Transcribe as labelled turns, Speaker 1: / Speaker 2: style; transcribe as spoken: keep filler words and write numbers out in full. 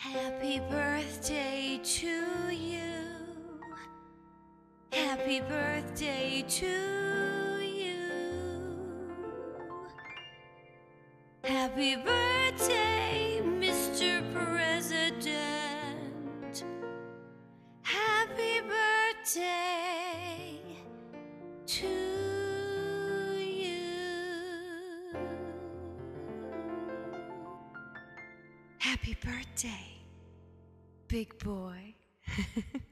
Speaker 1: Happy birthday to you. Happy birthday to you. Happy birthday, Mister President. Happy birthday to you. Happy birthday, big boy.